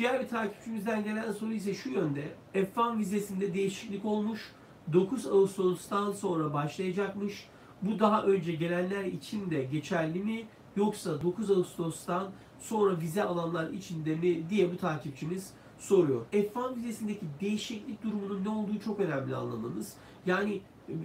Diğer bir takipçimizden gelen soru ise şu yönde. F1 vizesinde değişiklik olmuş. 9 Ağustos'tan sonra başlayacakmış. Bu daha önce gelenler için de geçerli mi? Yoksa 9 Ağustos'tan sonra vize alanlar için de mi diye bu takipçimiz soruyor. F1 vizesindeki değişiklik durumunun ne olduğu çok önemli anlamanız. Yani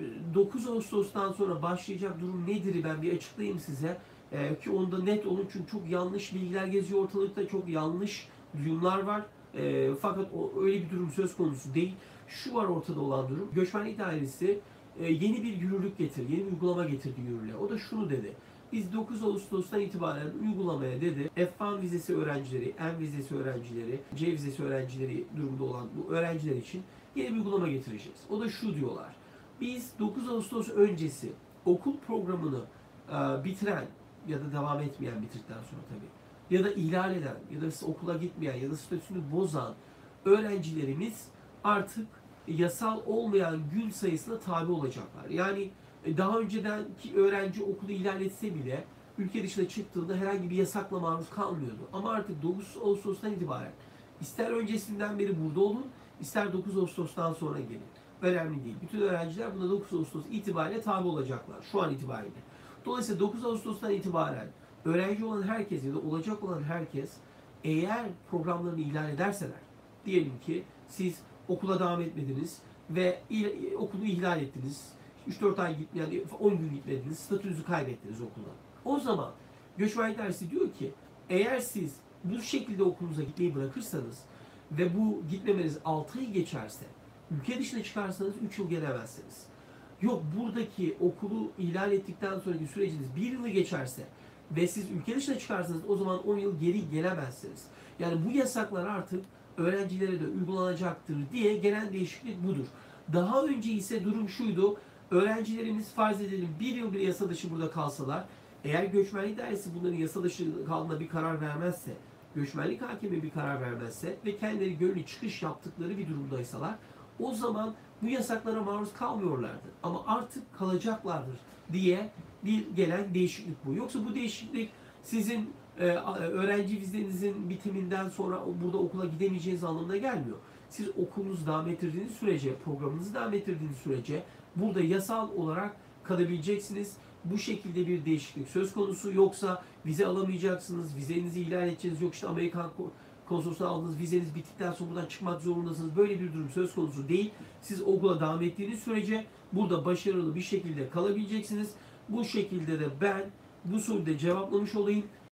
9 Ağustos'tan sonra başlayacak durum nedir ben bir açıklayayım size. Ki onda net olun çünkü çok yanlış bilgiler geziyor ortalıkta, çok yanlış duyumlar var. Fakat öyle bir durum söz konusu değil. Şu var ortada olan durum. Göçmenlik Dairesi yeni bir yürürlük getirdi, yeni bir uygulama getirdi yürürlüğe. O da şunu dedi. Biz 9 Ağustos'tan itibaren uygulamaya dedi. F1 vizesi öğrencileri, M vizesi öğrencileri, C vizesi öğrencileri durumda olan bu öğrenciler için yeni bir uygulama getireceğiz. O da şu diyorlar. Biz 9 Ağustos öncesi okul programını bitiren ya da devam etmeyen bitirdikten sonra tabii ya da ihlal eden ya da okula gitmeyen ya da statüsünü bozan öğrencilerimiz artık yasal olmayan gün sayısına tabi olacaklar. Yani daha önceden ki öğrenci okulu ihlal etse bile ülke dışına çıktığında herhangi bir yasakla maruz kalmıyordu. Ama artık 9 Ağustos'tan itibaren ister öncesinden beri burada olun, ister 9 Ağustos'tan sonra gelin. Önemli değil. Bütün öğrenciler buna 9 Ağustos itibariyle tabi olacaklar. Şu an itibariyle. Dolayısıyla 9 Ağustos'tan itibaren öğrenci olan herkes ya da olacak olan herkes eğer programlarını ilan ederseler, diyelim ki siz okula devam etmediniz ve okulu ihlal ettiniz, 3-4 ay gitmeyen, 10 gün gitmediniz, statünüzü kaybettiniz okulda. O zaman Göçmenlik Dairesi diyor ki eğer siz bu şekilde okulunuza gitmeyi bırakırsanız ve bu gitmemeniz 6 ay geçerse, ülke dışına çıkarsanız 3 yıl gelemezsiniz. Yok buradaki okulu ihlal ettikten sonraki süreciniz 1 yılı geçerse ve siz ülke dışına çıkarsanız o zaman 10 yıl geri gelemezsiniz. Yani bu yasaklar artık öğrencilere de uygulanacaktır diye gelen değişiklik budur. Daha önce ise durum şuydu. Öğrencilerimiz farz edelim 1 yıl bile yasa dışı burada kalsalar, eğer Göçmenlik Dairesi bunların yasa dışı kaldığına bir karar vermezse, göçmenlik hakimi bir karar vermezse ve kendileri gönüllü çıkış yaptıkları bir durumdaysalar o zaman bu yasaklara maruz kalmıyorlardı. Ama artık kalacaklardır diye bir gelen değişiklik bu. Yoksa bu değişiklik sizin öğrenci vizenizin bitiminden sonra burada okula gidemeyeceğiniz anlamına gelmiyor. Siz okulunuzu devam ettirdiğiniz sürece, programınızı devam ettirdiğiniz sürece burada yasal olarak kalabileceksiniz. Bu şekilde bir değişiklik söz konusu. Yoksa vize alamayacaksınız, vizenizi ilan edeceğiniz, yok işte Amerikan konsolosluğuna aldığınız vizeniz bittikten sonra buradan çıkmak zorundasınız. Böyle bir durum söz konusu değil. Siz okula devam ettiğiniz sürece burada başarılı bir şekilde kalabileceksiniz. Bu şekilde de ben bu soruyu da cevaplamış olayım.